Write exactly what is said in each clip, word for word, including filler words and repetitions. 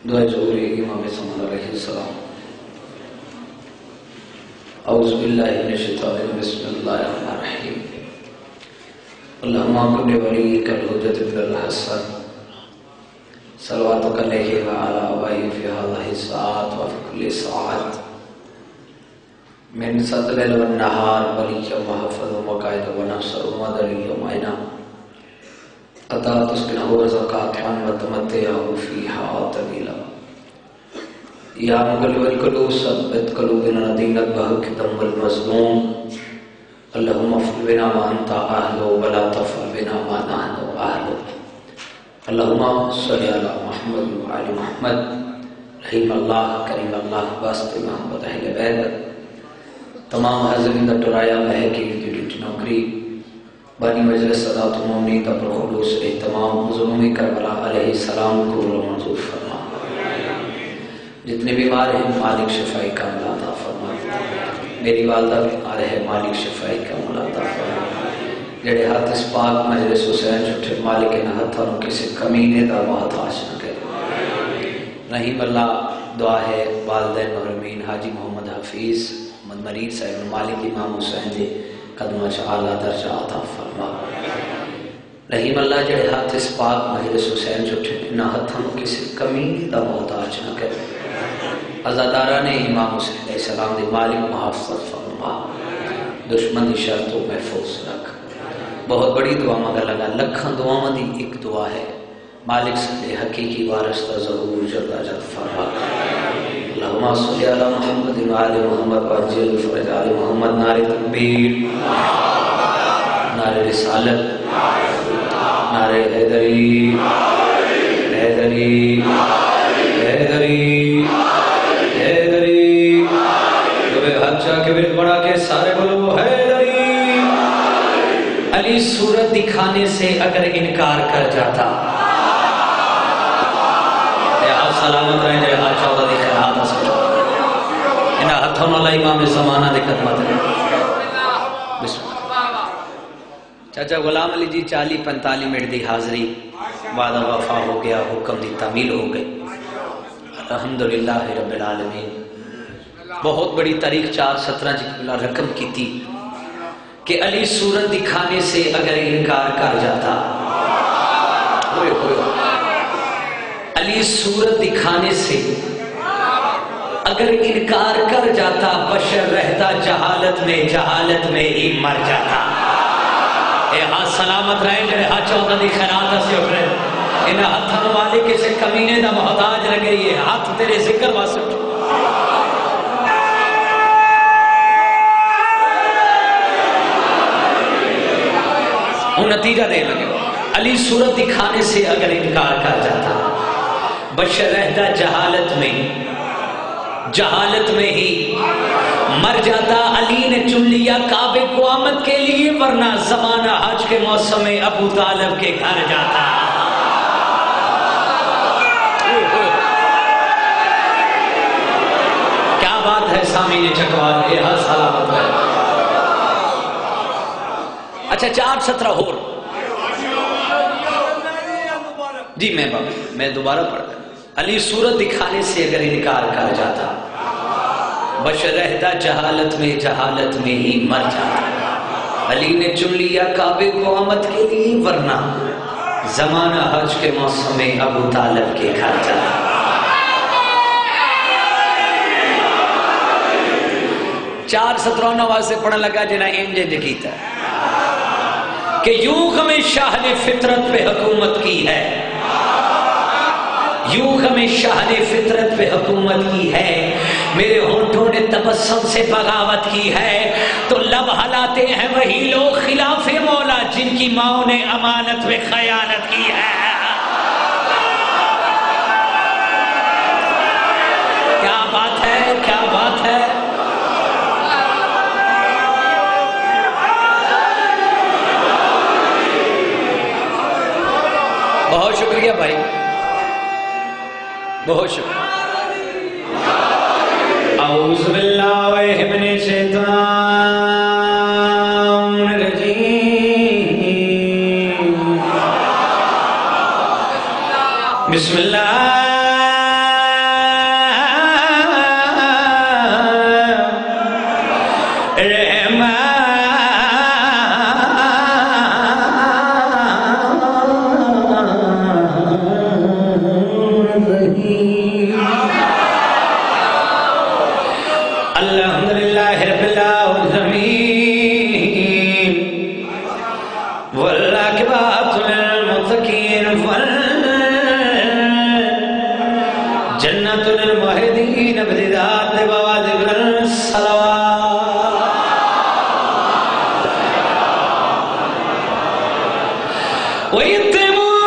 دعا ضروری ہے امام زمان علیہ السلام۔ اعوذ باللہ من الشیطان الرجیم، بسم اللہ الرحمن الرحیم۔ اللہم کن ولیک الحجۃ بن الحسن صلواتک علیہ وعلی آبائہ فی ہذہ الساعۃ وفی کل ساعۃ من صد اللیل والنہار ولیہ محفظ وقائد ونصر ومدلی ومعینہ عطا تسکنہ رزقاتعا وتمتعہ فیہا طویلا۔ یا مقلب القلوب ثبت قلوبنا دینک بحق دم المظلوم۔ اللہم افعل بنا ما انت اہل ولا تفعل بنا ما نحن اہل۔ اللہم صلی علی محمد وعلی محمد۔ رحیم اللہ کریم اللہ واسطے محمد اہل بیت۔ تمام حاضرین دا ٹرایا مہکی ڈیوٹی نوکری بانی مجلس صدات مومنی دا پر خلوص اہتمام ظلمی کربلا علیہ السلام کو منظور فرما۔ جتنے بیمار ہیں مالک شفائی کا ملاتا فرما۔ میری والدہ بیمار ہے مالک شفائی کا ملاتا فرما۔ جڑے ہاتھ اس پاک مجلس حسین چھوٹے مالک نہ ہتھوں کسی کمینے دا محتاج نہ کرے۔ رحیم اللہ دعا ہے والدین محرمین حاجی محمد حفیظ محمد مرید صاحب مالک امام حسین دے قدمہ اعلیٰ درجہ عطا فرما۔ رحیم اللہ جڑے ہاتھ اس پاک مجلس حسین چھوٹے نہ ہتھوں کسی کمینے دا محتاج نہ کرے۔ عزاداران امام حسین علیہ السلام دی مالک محافظت فرما، دشمن دی شرطوں محفوظ رکھ۔ بہت بڑی دعا مگر لگا لکھاں دعا دی ایک دعا ہے، مالک سے حقیقی وارث تا ظہور جلدہ جلد فرما۔ اللہم صلی علی محمد وعلی محمد وعجل فرج علی محمد۔ نعرہ تکبیر، نعرہ رسالت، نعرہ حیدری، حیدری، حیدری، حیدری۔ جب حجہ کے ورد بڑھا کے سارے بولو حیدری۔ علی صورت دکھانے سے اگر انکار کر جاتا، اے آپ سلامت رہیں جائے ہاتھ چودہ دی خیرات حسن انہا ہتھوں اللہ امام زمانہ دے خدمت ہے۔ بسم اللہ۔ چاچا غلام علی جی چالی پنتالی منٹ دی حاضری وعدہ وفا ہو گیا، حکم دی تعمیل ہو گئی، الحمدللہ رب العالمین۔ بہت بڑی تاریخ چار سترہ جی رقم کی تھی کہ علی صورت دکھانے سے اگر انکار کر جاتا، ہوئے ہوئے علی صورت دکھانے سے اگر انکار کر جاتا، بشر رہتا جہالت میں، جہالت میں ہی مر جاتا۔ اے ہاتھ سلامت رہے جڑے ہاتھ چودہ دی خیرات سے اٹھ رہے، انہا ہاتھوں والے کسے کمینے دا محتاج رہ گئی ہے، ہاتھ تیرے ذکر واسطے اٹھ۔ وہ نتیجہ دے لگے، علی صورت دکھانے سے اگر انکار کر جاتا، بشر رہتا جہالت میں، جہالت میں ہی مر جاتا۔ علی نے چن لیا کعبے کو آمد کے لیے، ورنہ زمانہ حج کے موسم میں ابو طالب کے گھر جاتا۔ کیا بات ہے سامعین چکوال، یہ حال سلامت ہے۔ اچھا چار سترہ ہور جی میں بابا میں دوبارہ پڑھتا ہوں۔ علی صورت دکھانے سے اگر انکار کر جاتا، بشر رہتا جہالت میں، جہالت میں ہی مر جاتا۔ علی نے چن لیا کعبے کو آمد کے لیے، ورنہ زمانہ حج کے موسم میں ابو طالب کے گھر جاتا۔ چار سترہ نواز سے پڑھنے لگا جنہیں انجے جکیتا ہے کہ یوں ہمیں شاہ نے فطرت پہ حکومت کی ہے، یوں ہمیں شاہ نے فطرت پہ حکومت کی ہے، میرے ہونٹوں نے تبسم سے بغاوت کی ہے، تو لب ہلاتے ہیں وہی لوگ خلاف مولا جن کی ماں نے امانت میں خیانت کی ہے۔ کیا بات ہے، کیا بات ہے۔ بہت شکریہ بھائی، بہت شکریہ۔ اعوذ باللہ من الشیطان الرجیم، بسم اللہ المتقین جنت للموحدین بذات بوادق الصلوات ويتمون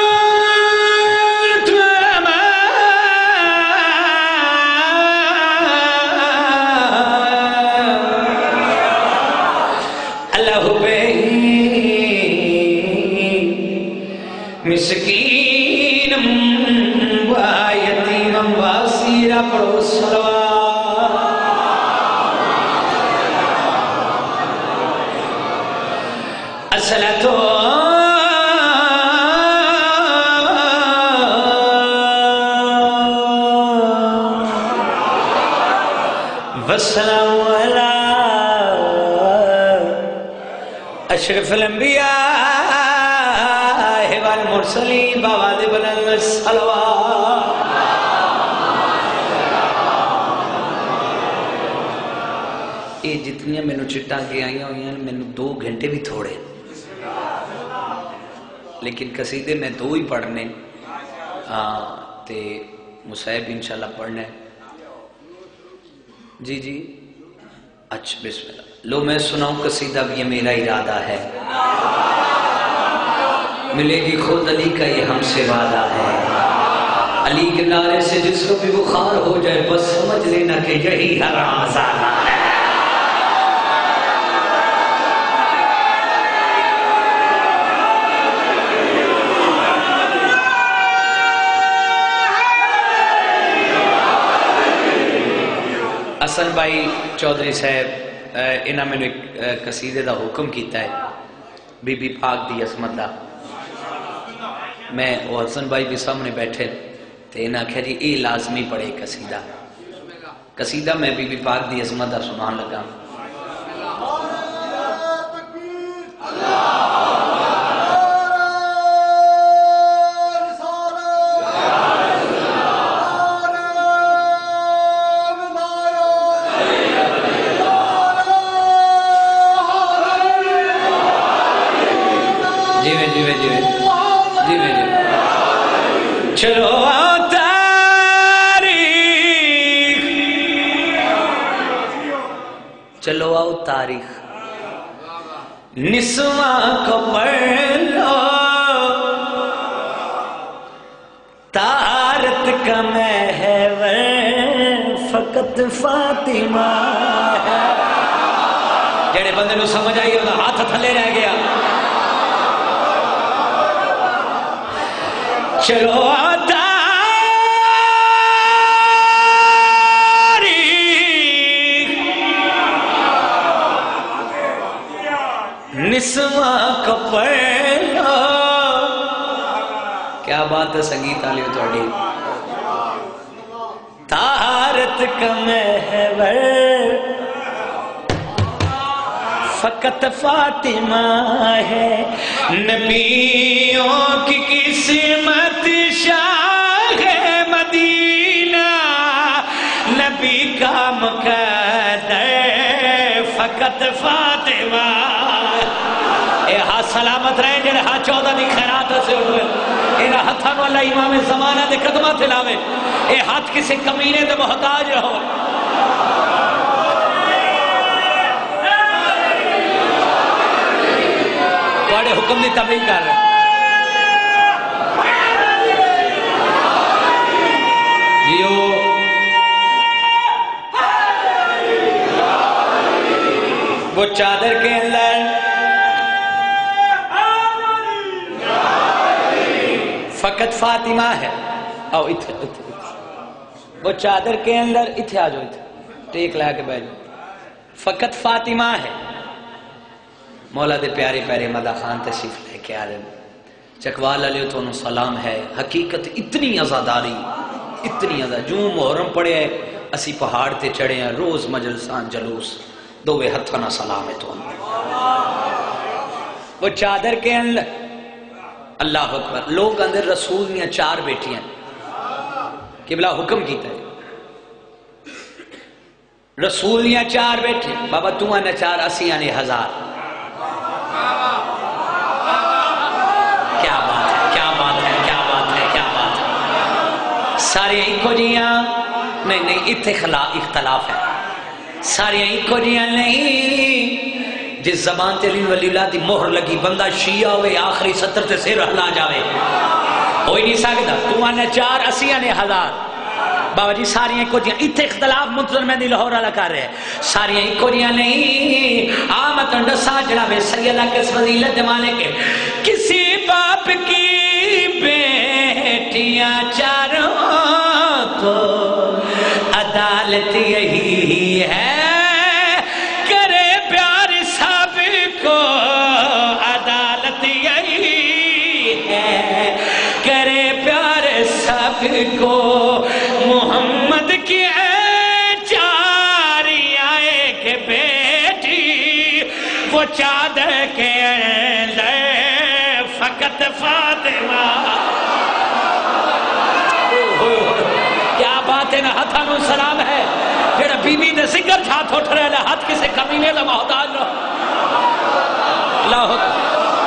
مسکین و یتیم و اسیرا پڑھو صلوات الصلاۃ والسلام علی اشرف الانبیاء والمرسلین بوادق الصلوات یہ جتنی میں نے چٹا کے آئی ہوئی ہیں میں نے دو گھنٹے بھی تھوڑے لیکن قصیدے میں دو ہی پڑھنے تے مصاحب انشاءاللہ پڑھنے جی جی اچھا بسم اللہ لو میں سناؤں قصیدہ بھی یہ میرا ارادہ ہے ملے گی خود علی کا یہ ہم سے وعدہ ہے علی کے نعرے سے جس کو بھی بخار ہو جائے بس سمجھ لینا کہ یہی حرام زادہ ہے حسن بھائی چودھری صاحب انہاں میں نے قصیدے دا حکم کیتا ہے بی بی پاک دی عظمت دا میں وہ حسن بھائی بھی سامنے بیٹھے تو انہاں کہا جی اے لازمی پڑھے قصیدہ قصیدہ میں بی بی پاک دی عظمت دا سنان لگا چلو آؤ تاریخ چلو آؤ تاریخ نسواں کو پڑھ لو طہارت کا محور فقط فاطمہ ہے جڑے بندے نو سمجھ آئی وہ ہاتھ تھلے رہ گیا چلو نسواں کو پڑھ لو کیا بات ہے سنگیت آلیو توڑی طہارت کا محور فقط فاطمہ ہے نبیوں کی قسمت شاہ مدینہ نبی کا مقدر فقط فاطمہ اے ہاتھ سلامت رہے جنہیں ہاتھ چودہ دی خیرات سے اٹھوئے اینا ہاتھان والا امام زمانہ دے قدمہ تلاوے اے ہاتھ کسی کمینے دے محتاج رہو بڑے حکم دی تبلیغ کر رہے جیو وہ چادر کے اندر فقط فاطمہ ہے آؤ اتھے اتھے وہ چادر کے اندر اتھے آ جاؤ اتھے ٹیک لیا کے بیٹھ فقط فاطمہ ہے مولا دے پیارے پیارے مدہ خان تشریف لے کے آ رہے چکوال علیہ تو انہوں سلام ہے حقیقت اتنی ازاداری اتنی ازاداری جو محرم پڑے ہیں اسی پہاڑ تے چڑھے ہیں روز مجلسان جلوس دوے ہتھانا سلام ہے تو انہوں وہ چادر کے اندر اللہ اکبر لوگ اندر رسول نے چار بیٹی ہیں قبلہ حکم کیتا ہے رسول نے چار بیٹھے بابا تو آنے چار اسی آنے ہزار کیا بات ہے سارے ایکو جیاں نہیں نہیں اتنے اختلاف ہے سارے ایکو جیاں نہیں جس زبان تے علی ولی اللہ دی مہر لگی بندہ شیعہ ہوئے آخری ستر تے سر ہلا جاوے ہوئی نہیں سکتا تو آنے چار اسی آنے ہزار بابا جی ساری ایک کو جیاں اتنے اختلاف منتظر میں دی لاہور والا کر رہے ساری ایک کو جیاں نہیں آمد انڈسا جناب سیدہ کس فضیلت مالک کے کسی باپ کی بیٹیاں چاروں تو عدالت یہی ہے کرے پیار سب کو عدالت یہی ہے کرے پیار سب کو محمد کی چاری آئے کہ بیٹی وہ چادر کے اندر فقط فاطمہ کیا بات ہے نا ہتھانو سلام ہے جڑا بی بی دے ذکر چھات اٹھ رہے لے ہاتھ کسے کمینے دا محتاج رہو اللہ حکم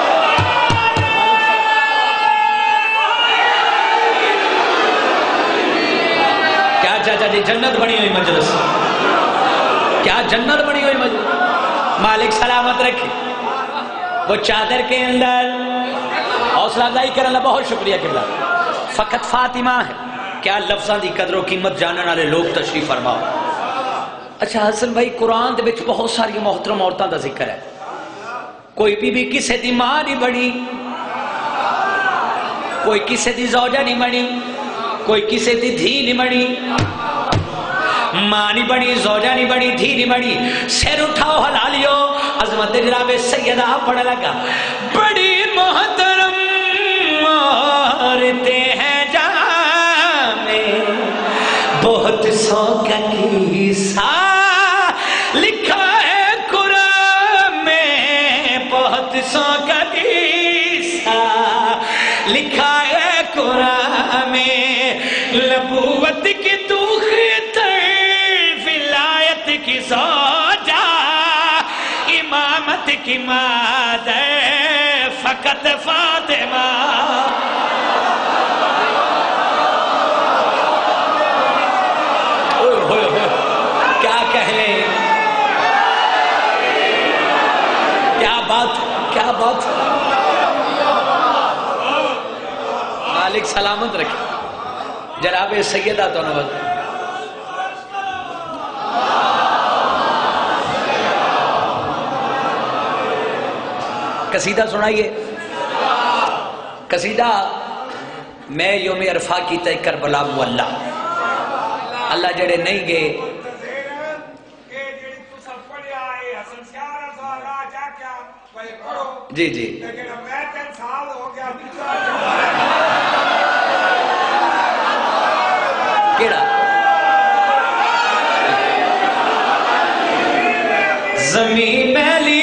چاچا جی جنت بنی ہوئی مجلس کیا جنت بنی ہوئی مجلس مالک سلامت رکھے وہ چادر کے اندر حوصلہ افزائی کرنا بہت شکریہ قبلہ فقط فاطمہ ہے کیا لفظاں دی قدر و قیمت جاننے والے لوگ تشریف فرماؤ اچھا حسن بھائی قرآن دے وچ بہت ساری محترم عورتاں دا ذکر ہے کوئی بھی بھی کسے دی ماں نہیں بنی کوئی کسے دی زوجہ نہیں بنی کوئی کسے دی دھی نہیں بنی ماں نہیں بنی زوجہ نہیں بنی دھی نہیں بنی سیر اٹھاؤ حلالیو عظمت جناب سیدہ پڑھ لگا بڑی محترم عورتیں ہیں جہاں میں بہت سوکا قصہ لکھا ہے قرآن میں بہت سوکا قصہ لکھا ہے قرآن میں نبوت کی تو خطر ولایت کی زوجہ امامت کی مادر فقط فاطمہ کیا کہنے کیا بات کیا بات مالک سلامت رکھے جناب سیدہ تو نوز قصیدہ سنائیے قصیدہ میں یوم عرفہ کی تے کربلا مولا اللہ جڑے نہیں گئے جی جی کیڑا زمین میلی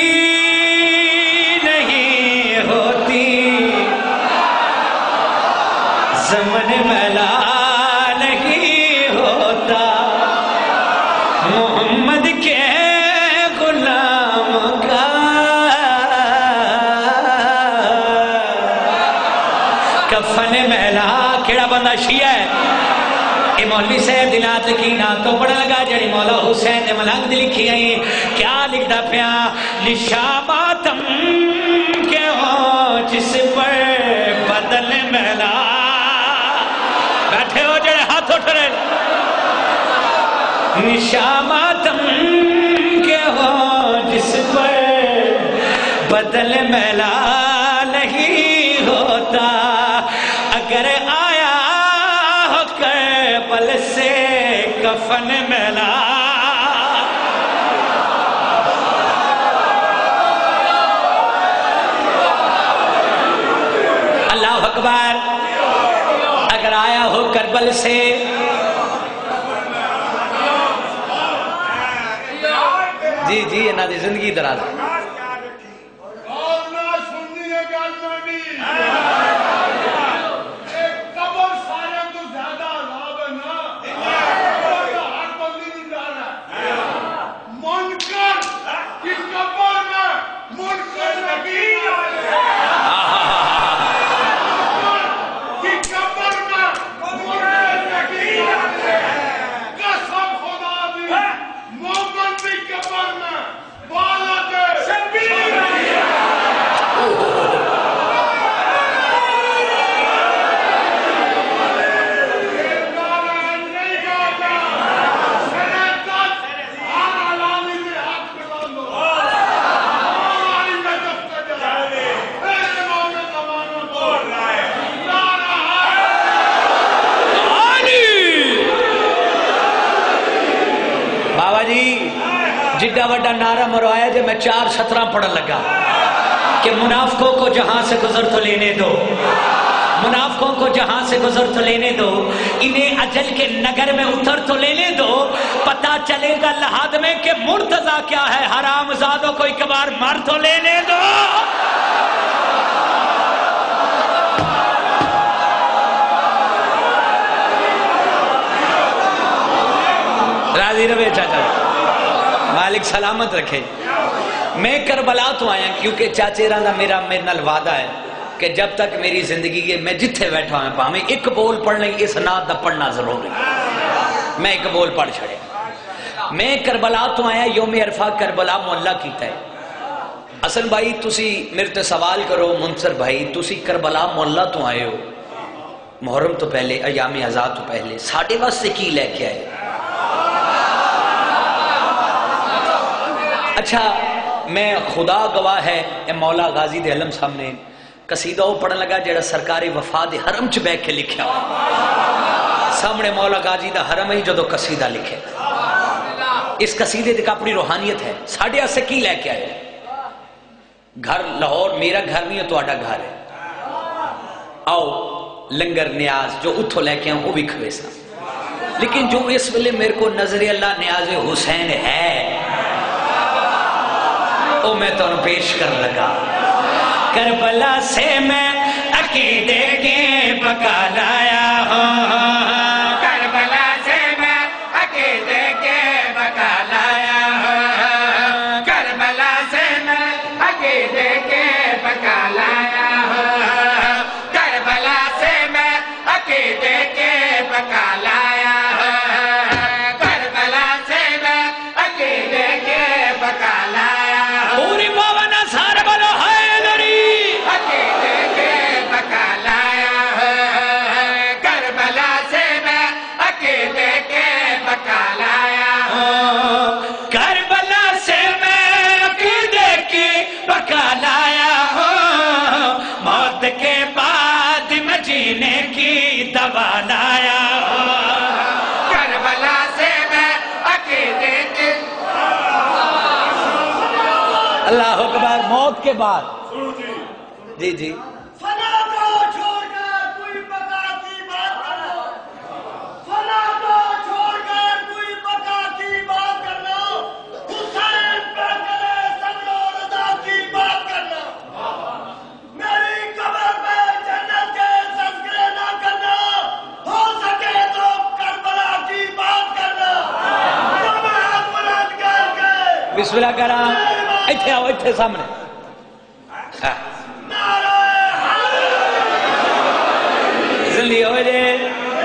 نہیں ہوتی زمن میلا نہیں ہوتا محمد کے غلام کا کفن میلا کیڑا بندہ شیعہ ہے مولوی صاحب دلات کی نام تو پڑھا لگا جڑی مولا حسین نے ملنگ دل لکھی آئی کیا لکھتا پیا نشاں ماتم کے ہو جس پر بدل میلا بیٹھے ہو جڑے ہاتھ اٹھ رہے نشاں ماتم کے ہو جس پر بدل میلا نہیں ہوتا اگر آیا پل سے کفن میلا اللہ اکبر اگر آیا ہو کربل سے جی جی انہاں دی زندگی دراز جڈا وڈا نعرہ مروایا جے میں چار سترہ پڑھن لگا کہ منافقوں کو جہاں سے گزر تو لینے دو، منافقوں کو جہاں سے گزر تو لینے دو، انہیں اجل کے نگر میں اتر تو لینے دو، پتہ چلے گا لحاظ میں کہ مرتضی کیا ہے، حرام زادوں کو ایک بار مر تو لینے دو۔ راضی رہے چاچا، مالک سلامت رکھے۔ میں کربلا تو آیا کیونکہ چاچے رہا میرا میرے نال وعدہ ہے کہ جب تک میری زندگی ہے میں جتھے بیٹھا ہوں پاہمیں ایک بول پڑھنے اس نات دا پڑھنا ضرور ہے، میں ایک بول پڑھ چھڑے۔ میں کربلا تو آیا یوم عرفہ کربلا محلہ کیتا ہے۔ اصل بھائی تسی میرے تے سوال کرو منصر بھائی، تسی کربلا محلہ تو آئے ہو، محرم تو پہلے، ایام ازاد تو پہلے، ساڑھے واسطے کی لے کے آئے؟ اچھا میں خدا گواہ ہے اے مولا غازی دے علم سامنے قصیدہ وہ پڑھن لگا جڑا سرکار وفا دے حرم چ بیٹھ کے لکھیا سامنے مولا غازی دا حرم ہی جدو قصیدہ لکھے، اس قصیدے تک اپنی روحانیت ہے۔ ساڑھے اسے کی لے کے آئے؟ گھر لاہور میرا گھر نہیں ہے، تہاڈا گھر ہے، آؤ لنگر نیاز جو اتھو لے کے آؤں وہ بھی کھوے سا، لیکن جو اس ویلے میرے کو نظر اللہ نیاز حسین ہے او میں تو پیش کر لگا۔ کربلا سے میں عقیدے کے پکا لایا ہوں، کربلا سے میں عقیدے کے پکا لایا ہوں، کربلا سے میں عقیدے کے پکا لایا ہوں، کربلا سے میں عقیدے کے پکا لایا ہوں، کربلا سے میں عقیدے کے پکا لایا ہوں، پوری پاون اثار بلو حیدری عقیدے کے پکا لایا ہوں، کربلا سے میں عقیدے کے پکا لایا ہوں، کربلا سے میں عقیدے کی پکا لایا ہوں، موت کے بعد میں جینے کی دوا لایا ہوں، کربلا سے میں عقیدے کی اللہ اکبر۔ موت کے بعد جی جی فنا کو چھوڑ کر کوئی بقا کی بات کرنا، فنا کو چھوڑ کر کوئی بقا کی بات کرنا، حسین پہ کرے صبر و رضا کی بات کرنا، میری قبر پہ جنت کے تذکرے نہ کرنا، ہو سکے تو کربلا کی بات کرنا، دونوں ہاتھ بلند کر کے بسم اللہ کرا ایتھے آؤ ایتھے سامنے زلی ہو جے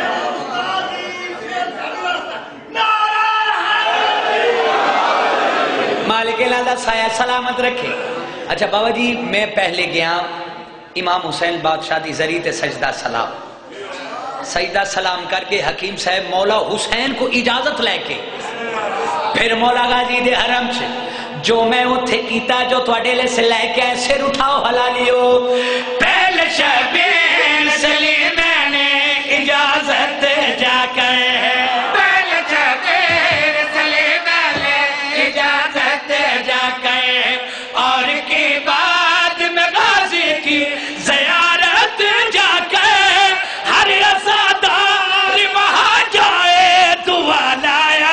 مالک اللہ سایہ سلامت رکھے۔ اچھا بابا جی میں پہلے گیا امام حسین بادشاہ دی ذریعے سجدہ سلام، سجدہ سلام کر کے حکیم صاحب مولا حسین کو اجازت لے کے پھر مولا غازی دے حرم سے جو میں اتھے کیتا جو تواڈے لے سے لے کے سر اٹھاؤ حلالیو، پہلے شبیر سلی میں نے اجازت جا کر، پہلے شبیر سلی میں نے اجازت جا کر، اور کی بعد میں غازی کی زیارت جا کر، ہر عزادار وہاں جائے دعا لایا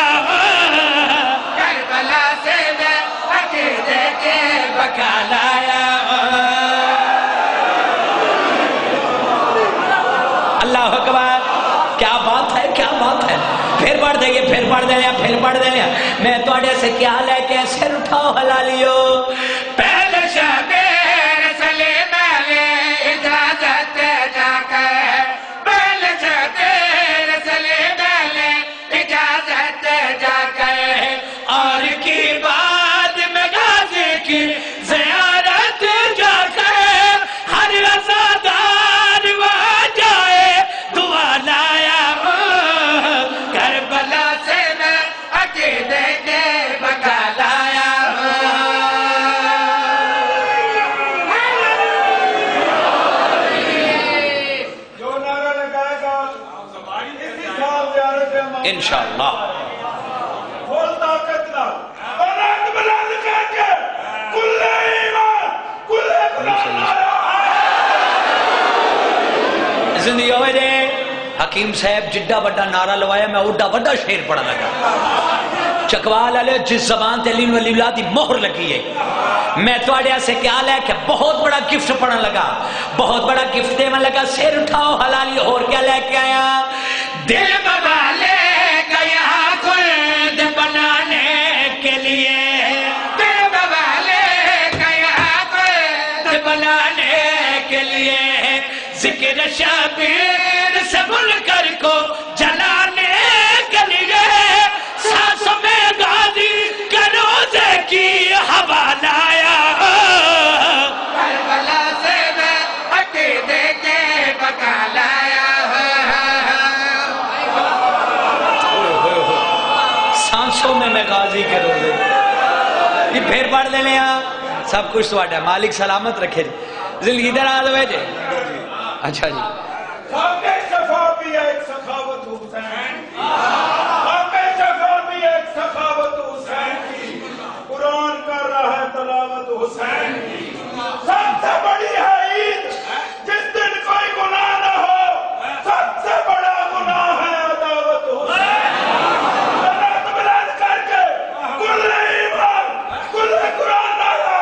کربلا سے میں عقیدے کے پکا لایا۔ اللہ اکبر، کیا بات ہے کیا بات ہے، پھر پڑھ دیں گے پھر پڑھ دیں گے پھر پڑھ دیں گے، میں تواڈے سے کیا لے کے سر اٹھاؤ حلالیو، پہلے شبیر سلیم علیہ اجازت جا کر، پہلے شبیر سلیم علیہ اجازت جا کر، اور کی بعد میں غازی کی زیارت جا کر، ہر عزادار وہاں جائے دعا لایا ہوں، کربلا سے میں عقیدے کے پکا لایا ہوں۔ جو نعرہ لگائے گا اسی سال زیارت امام انشاءاللہ کھول طاقت نہ بنا زندگی ہوئے جے حکیم صاحب جڈا بڑا نعرہ لوایا میں اڈا بڑا شیر پڑھا لگا چکوال علیہ جس زبان تے علی ولی اللہ دی مہر لگی ہے میں توڑیا سے کیا لے کہ بہت بڑا گفٹ پڑھا لگا بہت بڑا گفٹ دے میں لگا سیر اٹھاؤ حلالی اور کیا لے کے آیا دل بابا لے گیا خود بنانے کے لیے دل بابا لے گیا خود بنانے کے لیے ذکر شبیر سے بل کر کو جلانے کے لیے سانسوں میں غازی کے روزے کی ہوا لایا کربلا سے میں عقیدے کے بقا لایا سانسوں میں میں غازی کے روزے یہ پھر پڑھ دے لیں سب کچھ سواٹا ہے مالک سلامت رکھے جی زندگی در آدھ ہوئے جی اچھا جی خاکِ شفا بھی ایک سخاوت حسین خاکِ شفا بھی ایک سخاوت حسین کی قرآن کر رہا ہے تلاوت حسین کی سب سے بڑی ہے عید جس دن کوئی گناہ نہ ہو سب سے بڑا گناہ ہے عداوت حسین بلند بلند کر کے کل ایمان کل قرآن آیا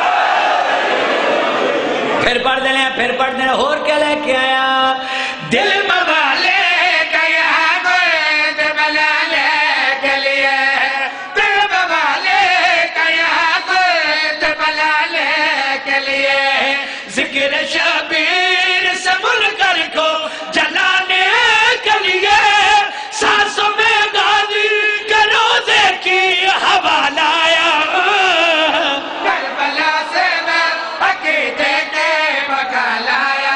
پھر پڑھ دے لیں پھر پڑھ دے لیں اور کیا لے کے آیا دل بابا لے گیا خود بنانے کے لیے دل بابا لے گیا خود بنانے کے لیے ذکر شبیر سے بل کر کو جلانے کے لیے سانسوں میں غازی کے روزے کی ہوا لایا کربلا سے میں عقیدے کے بقا لایا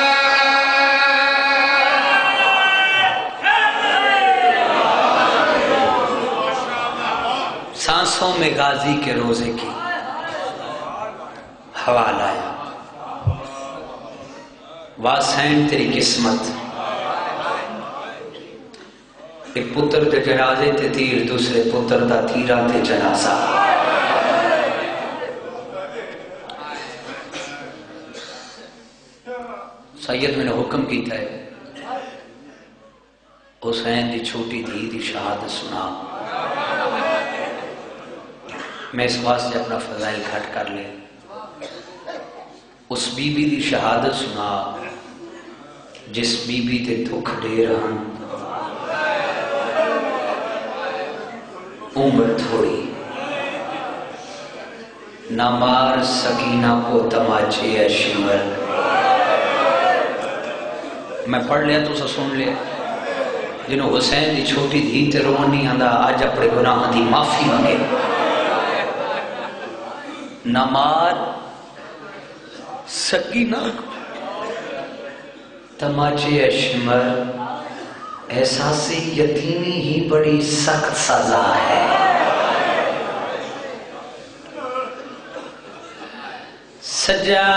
سانسوں میں غازی کے روزے کی ہوا لایا واسین تیری قسمت ایک پتر تے جنازے تے تیر دوسرے پتر دا تیرہ تے جنازہ سید میں نے حکم کیتا ہے حسین دی چھوٹی دھی دی شہادت سنا میں اس واسطے اپنا فضائل گھٹ کر لے اس بی بی دی شہادت سنا جس بی بی تے دکھ دے رہا عمر تھوڑی نہ مار سکینہ کو تماچے ہے شمر میں پڑھ لیا تو اسے سن لیا جنہوں حسین دی چھوٹی دھی تے روان نہیں آندہ آج اپنے گناہ دی معافی مانگے نہ مار سکینہ کو تماچے شمر احساس یتیمی ہی بڑی سخت سزا ہے سجا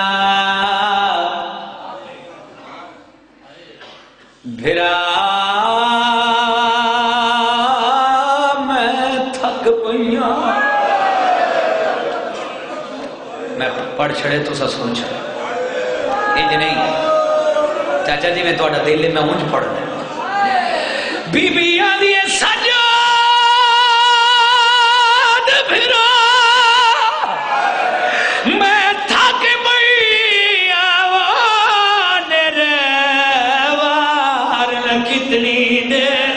بھرا میں تھک پئیاں میں پڑھ چھڑے تو سا سن چھڑے انج نہیں چاچا جی میں تو اڈا دل میں اونج پڑھ دیں بی بی آدھی سجاد بھرا میں تھک پئیاں آوان ریوار کتنی دیر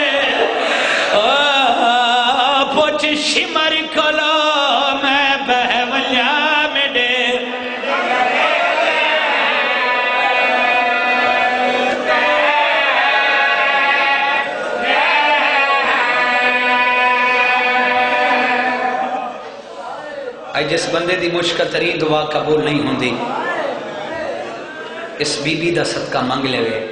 پوچھ شمر کھلو میں بہولیا میں دیر آئی جس بندے دی مشکل ترین دعا قبول نہیں ہوندی اس بی بی دا صدقہ مانگ لے وے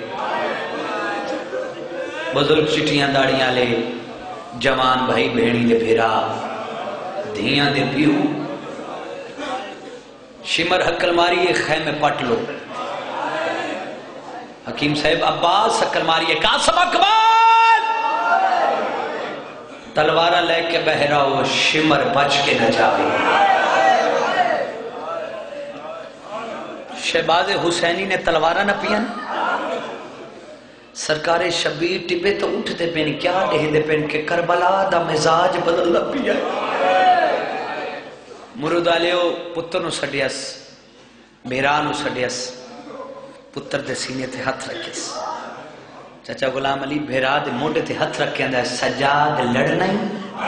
بزرگ چٹیاں داڑیاں لے جوان بھائی بہنی دے بھیرا دھیاں دے پیو شمر حکل ماری ایک خیمے پٹ لو حکیم صاحب عباس حکل ماری ایک قاسم اکبر تلوارہ لے کے بہرا ہو شمر بچ کے نہ جاوے شہباز حسینی نے تلوارہ نہ پیا سرکار شبیر ٹبے تو اٹھ دے پین کیا دے دے پین کہ کربلا دا مزاج بدل پیا مرود آلیو پتر نو سڑیس بیرانو سڑیس پتر دے سینے تے ہاتھ رکھیس چچا غلام علی بھیرا دے موڑے تے ہاتھ رکھیں دا سجاد لڑنا ہی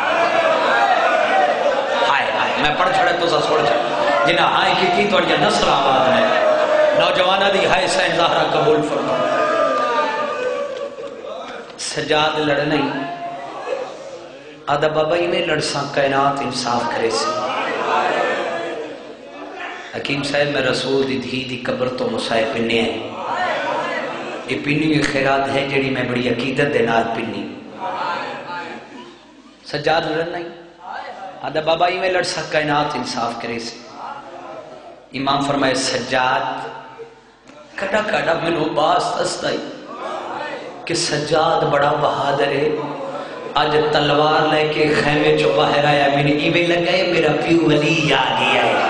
ہائے ہائے میں پڑھ چھڑے تو سا سوڑ چھڑے جنہاں ہائے کی کی تو اڑیا نصر آباد ہے نوجوانہ دی ہائے سین زہرہ قبول فرما سجاد لڑنا ہی آدھا بابا ہی میں لڑساں کائنات انصاف کرے سے حکیم صاحب میں رسول دی دھی دی قبر تو مسائے پننے ہیں یہ پنی کی خیرات ہے جڑی میں بڑی عقیدت دے نال پنی سجاد لڑنا ہی آدھا بابا ہی میں لڑساں کائنات انصاف کرے سے امام فرمائے سجاد کڑا کڑا منو باس تستائی کہ سجاد بڑا بہادر ہے آج تلوار لے کے خیمے چو باہر آیا میں نے ایوے لگائے میرا پیو ولی آ گیا ہے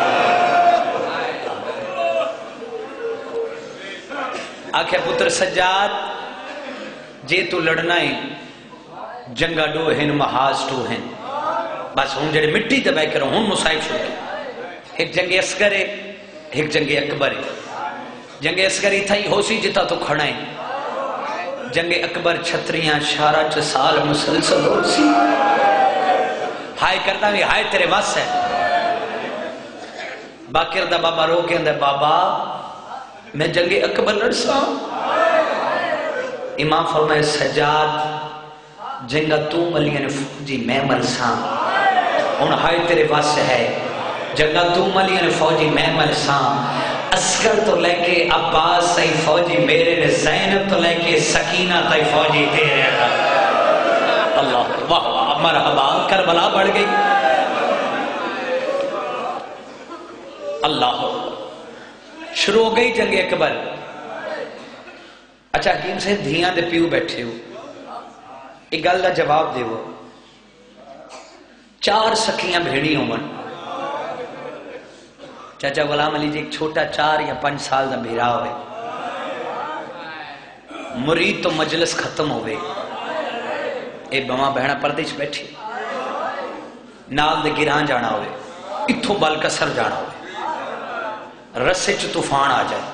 آکھے پتر سجاد جے تو لڑنا ہے جنگا ڈو ہیں محاز ٹو ہیں بس ہوں جڑے مٹی دبائے کرو ہوں مصائب شو کے ایک جنگ اسکر ہے ایک جنگ اکبر ہے جنگ اسکر ہی تھا ہی ہو سی جتا تو کھڑا ہے جنگ اکبر چھتریاں شارہ چھ سال مسلسل ہو سی ہائے کرتا بھی ہائے تیرے واس ہے باقر دا بابا رو کے اندر بابا میں جنگ اکبر لڑسا امام فرمائے سجاد جنگا تو ملین فوجی میں ملسا ان ہائے تیرے واس ہے جنگا تو ملین فوجی میں ملسا اسکر تو لے کے عباس سی فوجی میرے نے زینب تو لے کے سکینہ تی فوجی تیرے اللہ واہ واہ مرحبا کربلا بڑھ گئی اللہ شروع ہو گئی جنگ اکبر اچھا حکیم سے دھیاں دے پیو بیٹھے ہو ایک گل دا جواب دے وہ چار سکیاں بھیڑی ہوں من چاچا غلام علی جی ایک چھوٹا چار یا پنج سال دا بھیرا ہوئے مرید تو مجلس ختم ہوئے اے بما بہنا پردیش بیٹھی نال دے گران جانا ہوئے اتھو بال کسر جانا ہوئے رسے چو طوفان آ جائے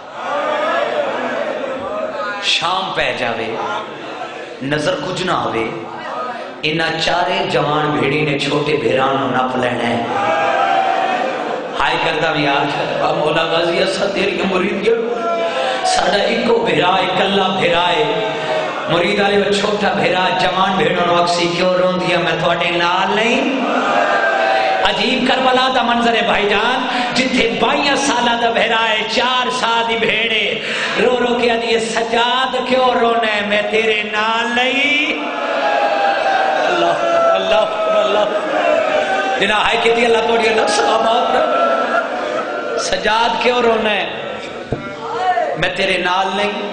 شام پہ جاوے نظر کچھ نہ ہوئے انہا چارے جوان بھیڑی نے چھوٹے بھیرانوں نپ لینا ہے ہائے کردہ بھی آج مولا غازی اسد تیری مرید یہ ساڑھا ایکو بھیرائے کلہ بھیرائے مرید آلے وہ چھوٹا بھیرائے جوان بھیڑوں نے اکسی کیوں رون دیا میں تھوڑے نال نہیں عجیب کربلا دا منظر ہے بھائی جان جتھے بائیاں سالہ دا بھیرائے چار سادی بھیڑے رو رو کیا دیئے سجاد کیوں رونے میں تیرے نال نہیں اللہ اللہ اللہ جنہا ہائے کہتی اللہ توڑی اللہ صحابات رہا سجاد کیوں رونا ہے میں تیرے نال نہیں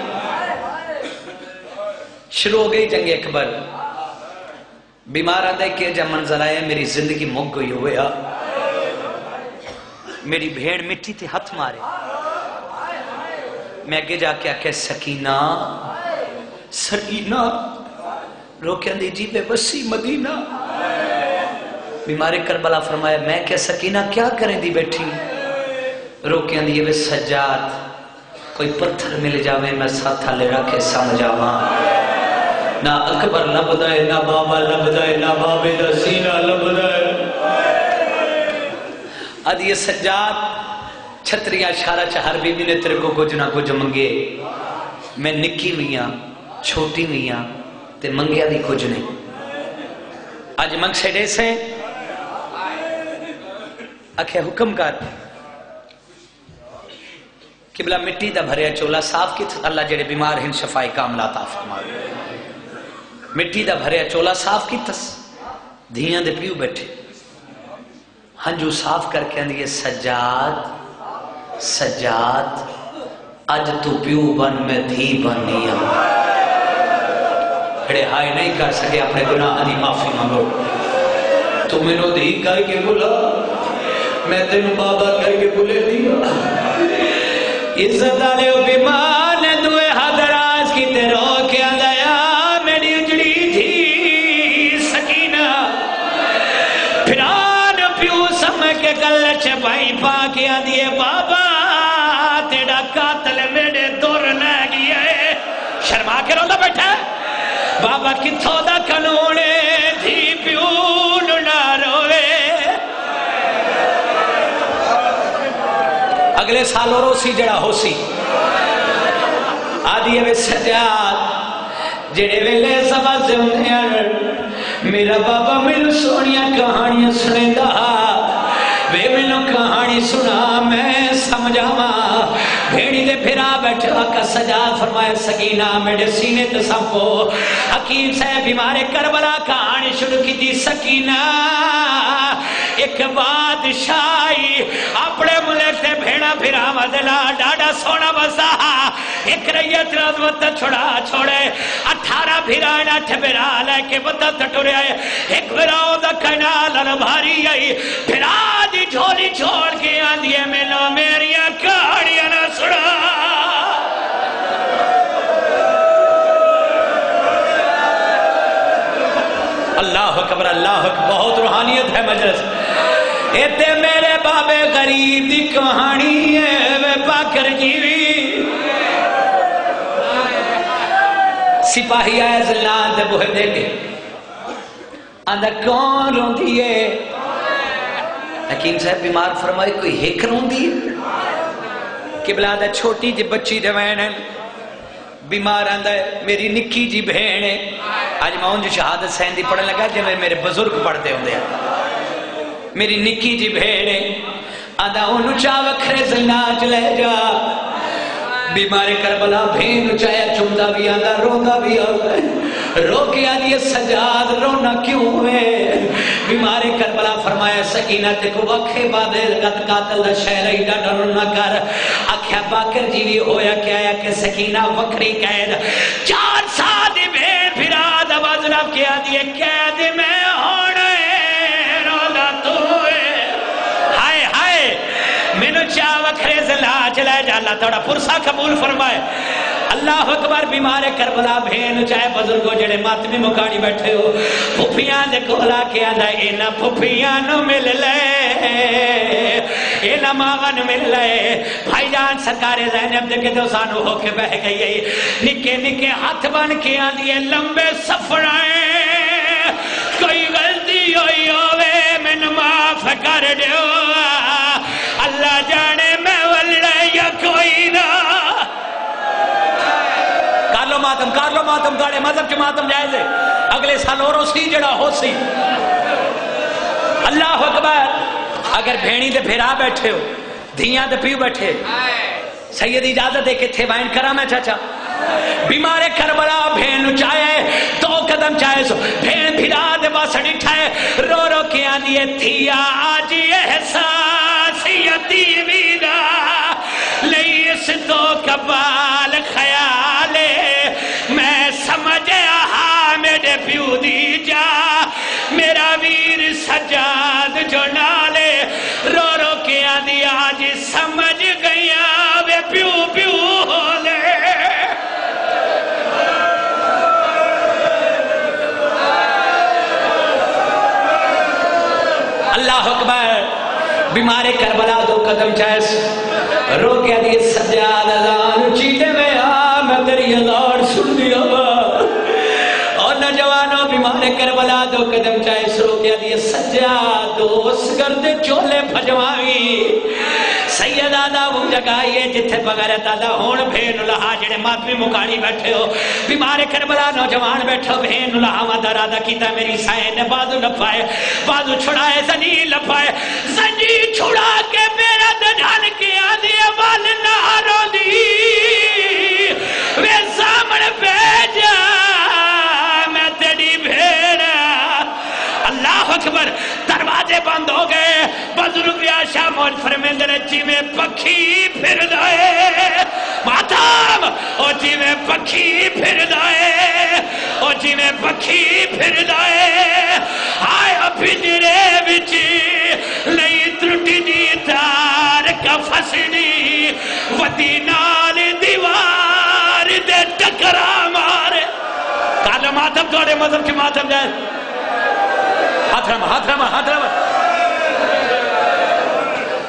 شروع ہو گئی جنگ اکبر بیمار آدھے کہ جب منظر آئے میری زندگی مک گئی ہوئے میری بھیڑ مٹی تھے ہتھ مارے میں اگے جا کے آکے سکینہ سکینہ روکے اندھی جی بے بسی مدینہ بیمار کربلا فرمایا میں کہ سکینہ کیا کریں دی بیٹھی روکے اندھی یہ سجاد کوئی پتھر مل جاوے میں ساتھا لے رکھے سمجھاواں نہ اکبر لبدائے نہ بابا لبدائے نہ بابے دا سینہ لبدائے اد یہ سجاد چھتریاں شارہ چہر بی بی نے تیرے کو کچھ نہ کچھ منگے میں نکی میاں چھوٹی میاں تے منگیا دی کچھ نہیں آج منگ سے ڈے سے اکھے حکم کر قبلہ مٹی دا بھریا چولا صاف کی اللہ جڑے بیمار ہیں شفائی کاملات آفرما مٹی دا بھریا چولا صاف کی تس دھیاں دے پیو بیٹھے ہنجو صاف کر کے اندھے سجاد سجاد اج تو پیو بن میں دھی بنیا بڑے ہائے نہیں کر سکے اپنے گناہ دی معافی مانگو تو میں نو دھی کر کے بلا میں تینو بابا کر کے بلے دیا عزت آلے و بیمان دوئے حضراز کی تیرو کے اندر کے آدھی ہے بابا تیرا قاتل میرے دور لے گیا ہے. شرما کے رولا بیٹھا ہے. بابا کتھوں دا قانون ہے دھی پیو نہ روے. اگلے سال اور اسی جڑا ہو سی آدھی ہے سجاد جڑے ویلے سمجھ ہوندے ہیں میرا بابا مینوں سونیاں کہانیاں سنیندا وے مینوں کہانی سنا میں سمجھاواں. بھیڑی دے پھرا بیٹھے آقا سجاد فرمایا سکینہ میرے سینے تے سانپو. حکیم صاحب بیمار کربلا کہانی شروع کی تھی. سکینہ ایک بادشاہی اپنے ملک تے بھیڑا پھرا مدلا ڈاڈا سونا بسا ایک ریت رات وقت چھوڑا چھوڑے اٹھارہ بھیرا اٹھ بھیرا لے کے بتا تٹورے آئے. ایک بھیراؤ دا کنال بھاری آئی بھیرا دی جھولی چھوڑ کے آندھیے مینو میریاں کہانیاں نہ سنا. اللہ اکبر اللہ اکبر. بہت روحانیت ہے مجلس. ایتے میرے بابے غریب دی کہانی ہے وے پاکر جیوی. سپاہی آئے زلان دے بوہے دے کے آندھا کون رون دیئے. حکیم صاحب بیمار فرمائی کوئی ہیک رون دیئے کہ بلا دا چھوٹی جی بچی دے وینن بیمار آندھا ہے میری نکی جی بہنے. آج میں ان جو شہادت سیندی پڑھنے لگا جب میرے بزرگ پڑھتے ہوں دے میری نکی جی بہنے آندھا انہوں چاہ وکھرے زلناج لے جا. بیمار کربلا بھین چاہیا چمدہ بھی آندھا روندہ بھی آندھا رو کے آدھی سجاد رونا کیوں ہے. بیمار کربلا فرمایا سکینہ تے کو وکھے بادے قد قاتل دا شہر ایڈا ڈر نہ کر. آکھیا باکر جیوی ہویا کیا ہے کہ سکینہ وکھری قید چار ساتھ بھین پھرا دا وزنب کیا دیئے قید میں ہونے رولا تو ہے. ہائے ہائے مینو چاہ وکھرے زلا چلائے جا اللہ توڑا پرسا قبول فرمائے. اللہ اکبر. بیمار کربلا بھین چاہے بزرگوں جڑے ماتمی مکانی بیٹھے ہو پھپیاں دے کولا کے آدھا اینا پھپیاں نو مل لے اینا ماما نو مل لے. بھائی جان سرکار زینب دے کے دو سانو ہو کے بہ گئی ہے نکے نکے ہاتھ بن کے آدھی لمبے سفرائیں کوئی غلطی ہوئی ہوئے من معاف کر دیو اللہ جانے میں ولڑے یا کوئی نہ. کار لو ماتم کار لو ماتم گاڑے مذہب کے ماتم جائز ہے. اگلے سال اور اسی جڑا ہو سی. اللہ اکبر. اگر بھینی دے پھرا بیٹھے ہو دھیاں دے پیو بیٹھے سید اجازت دے کے تھے وائن کرا میں چاچا. بیمار کربلا بھین چاہے دو قدم چاہے سو بھین پھرا دے باسڑی ٹھائے رو رو کے آدھیے تھیا آجی احساس یتیمی دا لیس تو کبال خیالے میں سمجھے آہا میرے پیو دی جا میرا ویر سجاد جو نالے رو رو کے آدھی آج سمجھ گیا وے پیو پیو ہولے. اللہ اکبر. بیمار کربلا دو قدم چاہس رو کے آدھی سجاد ازان چیٹے میں آ میں تیری ازان سن دیا اور نوجوانوں بیمار کربلا دو قدم چاہس رو کے آدھی سجاد اس گرد چولے پھجوائی سید آدھا وہ جگائیے جتھے بغیر دادا ہون بھین لہا جڑے ماتمی مکانی بیٹھے ہو بیمار کربلا نوجوان بیٹھو بھین لہا مدر آدھا کیتا میری سائن نے بازو لپائے بازو چھڑائے زنی لپائے زنی چھڑا کے میرا دجھان کے آدھی وال نارو دی وے سامن بیجا میں تیری بھیڑا. اللہ اکبر. دروازے بند ہو گئے بزرگ آشا موج فرمیندر جی میں پکھی پھر دائے ماتم او جی میں پکھی پھر دائے او جی میں پکھی پھر دائے آیا پھجرے بچی لئی ترٹی دی تار کا فسنی ودی نال دیوار دے ٹکرا مارے. کالا ماتم توڑے مذہب کی ماتم جائے ہاتھ رما ہاتھ رما ہاتھ رما.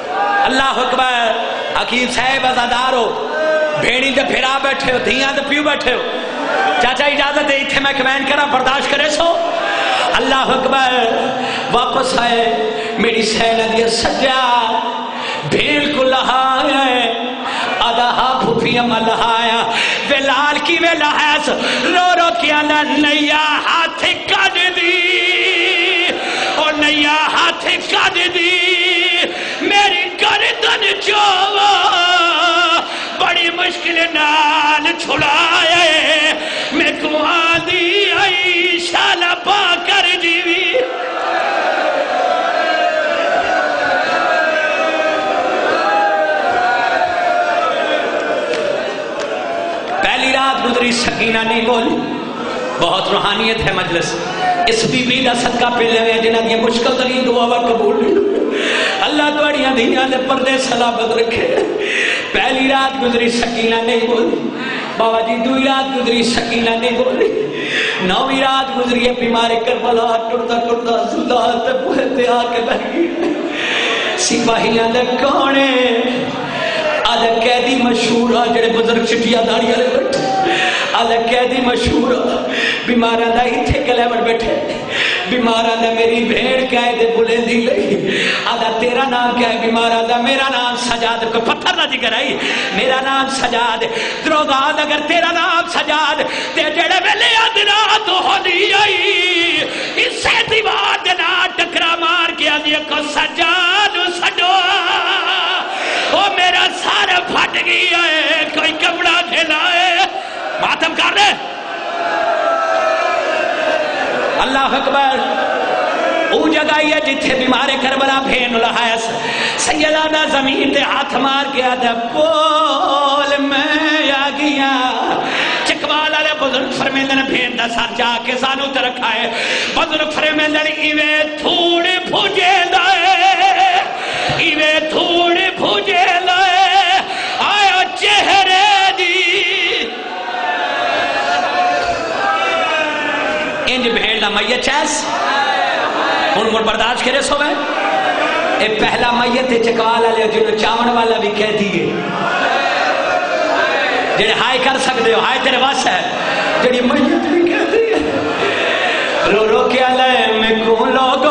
اللہ اکبر حکیم صاحب ازادارو بھیڑی دے پھرا بیٹھے ہو دھیاں دے پیو بیٹھے ہو چاچا اجازت ہے اتھے میں کمین کرا برداشت کرے سو اللہ اکبر واپس آئے میری سینہ دیا سجا بھیڑ کو لہایا آدھا ہاں پھوپی اما لہایا ویلال کی وے لہیس رو رو کیا نا نیا ہاتھ کد دی اور نیا ہاتھ کد دی میری گردن چوہ بڑی مشکل نال چھڑائے میں کو آدھی آئی شالا پا کر جیوی پہلی رات گزری سکینہ نہیں بولی بہت روحانیت ہے مجلس اس بی بی دا صدقہ پہ لے ہیں جنہاں یہ مشکل ترین دعا و قبول اللہ دوڑیاں دنیا دے پردے سلامت رکھے پہلی رات گزری سکینہ نہیں بولی بابا جی دوئی رات گزری سکینہ نہیں بولی نویں رات گزری ہے بیمار کربلا ٹرتا ٹرتا سلطان تے پوہتے آ کے بہی سپاہیاں دے کونے آدھا قیدی مشہور آ جڑے بزرگ چٹیا داڑی والے بیٹھے آدھا قیدی مشہور بیماراں دا ایتھے کلیور بیٹھے بیماراں دا میری بھیڑ قید بلے دی لئی آدھا تیرا نام کیا ہے بیماراں دا میرا نام سجاد کو پتھر نہ ذکر آئی میرا نام سجاد دروگاد اگر تیرا نام سجاد تے جڑے ویلے ادنا تو ہو دی آئی اس سے دیوار دنا ٹکرا مار کے آدھی کو سجاد سجو وہ میرا سارا پھٹ گیا ہے کوئی کپڑا کھلائے ماتم کر دے اللہ اکبر او جگہ یہ جتھے بیمارے کربلا بھین لہائس سیدانہ زمین تے ہاتھ مار کے آدھا بول میں آ گیا چکوال آلے بزرگ فرمیندن بھین دا ساتھ جا کے سانو ترکھائے بزرگ فرمیندن ایوے تھوڑے بھوجے دائے ایوے تھوڑے بھوجے دائے آیا چہرے دی انج بھین دا میت چیس ان مر برداشت کرے سو میں اے پہلا میت چکوالا لے جنہوں چاون والا بھی کہہ دیئے جنہیں ہائے کر سکتے ہو ہائے تیرے واس ہے جنہیں میت بھی کہہ دیئے رو رو کے لے میں کون لوگو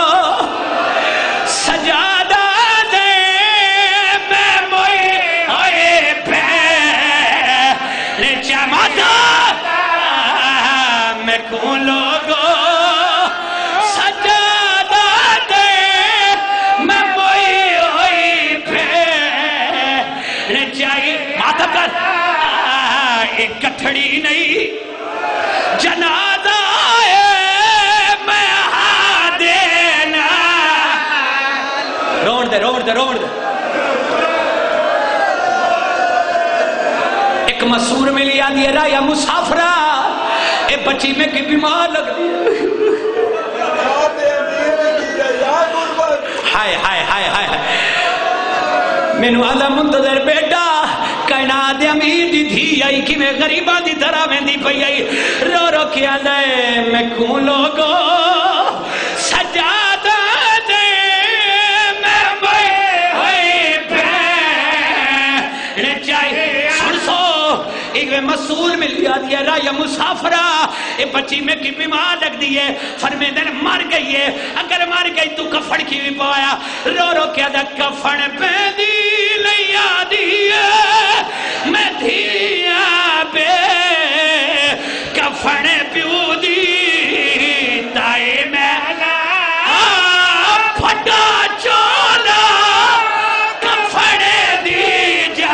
سجادہ دے میں موئی ہوئے پہ لے چماتا میں کون لوگو کٹھڑی نہیں جنازہ ہے میں ہاں دینا روڑ دے روڑ دے روڑ دے ایک مسور ملی آدھی ہے یا مسافرہ اے بچی میں کی بیمار لگ دی ہائے ہائے ہائے ہائے مینو آدھا منتظر بیٹا کائنات امیر دی دھی آئی کی میں غریبہ دی طرح میں دی پئی آئی رو رو کیا لے میں کون لوگو سجادہ دے میں میں ہوئی پہ چاہیے سن سو ایک میں مسئول مل گیا دیا را یا مسافرہ اے بچی میں کی بیمار لگ دیئے فرمیدن مر گئی ہے اگر مر گئی تو کفن کی بھی پایا رو رو کیا دا کفن پہ دی لیا دیئے میں دھیا پہ کفن پیو دی تائے میں پھٹا چولا کفن دی جا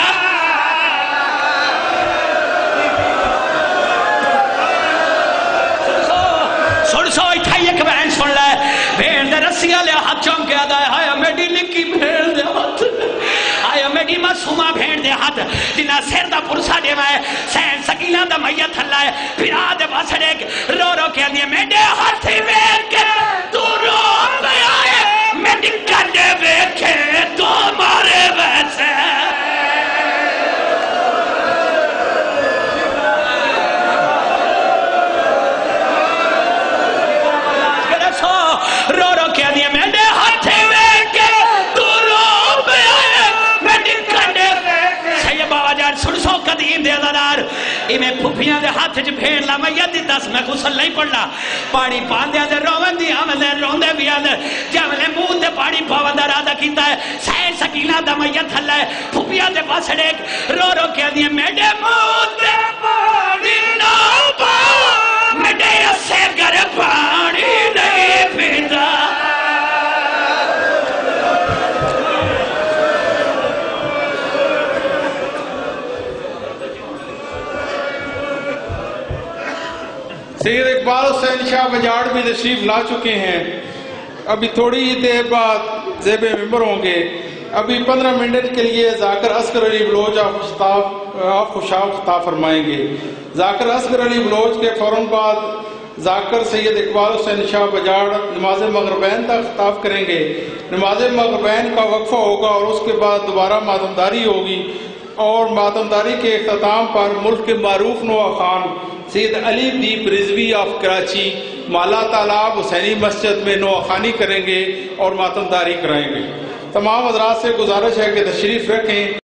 سن سو اتھائی ایک بہن سن لائے بہن دے رسیاں لیا ہاتھ چونکے آدھا ہے آیا میڈی لکی بہن دے ہاتھ آیا میڈی معصومہ بھیڑ دے ہاتھ جنہ سیر دا پرسا دے میں سین سکینہ دا میت اللہ ہے پھر آدھے باسڑے رو رو کے اندھے میڈے ہاتھی بیٹھ کے تو رو پہ آئے میڈی کندے بیٹھ کے تو مارے ویسے رو رو کے اندھے میڈے ہاتھی بیٹھ کے تو رو پہ آئے میں پھپیاں دے ہاتھ چ بھیڑ لا میں یدی دس میں غسل نہیں پڑھنا پانی پاندے دے روون دی آمدے روندے بھی آدھے جاملے منہ تے پانی پاون دا ارادہ کیتا ہے سیر سکینہ دا میت تھلا ہے پھپیاں دے پاس ڈیک رو رو کے دی میڈے منہ تے پانی نہ پا میڈے اسے گھر پانی نہیں پیتا سید اقبال حسین شاہ بجاڑ بھی تشریف لا چکے ہیں ابھی تھوڑی ہی دیر بعد زیب ممبر ہوں گے ابھی پندرہ منٹ کے لیے ذاکر اصغر علی بلوچ آپ خوشاب خطاب فرمائیں گے ذاکر اصغر علی بلوچ کے فوراً بعد ذاکر سید اقبال حسین شاہ بجاڑ نماز مغربین تک خطاب کریں گے نماز مغربین کا وقفہ ہوگا اور اس کے بعد دوبارہ ماتمداری ہوگی اور ماتمداری کے اختتام پر ملک کے معروف نوآ خان سید علی دیپ رضوی آف کراچی مالا تالاب حسینی مسجد میں نوآ خانی کریں گے اور ماتمداری کرائیں گے تمام حضرات سے گزارش ہے کہ تشریف رکھیں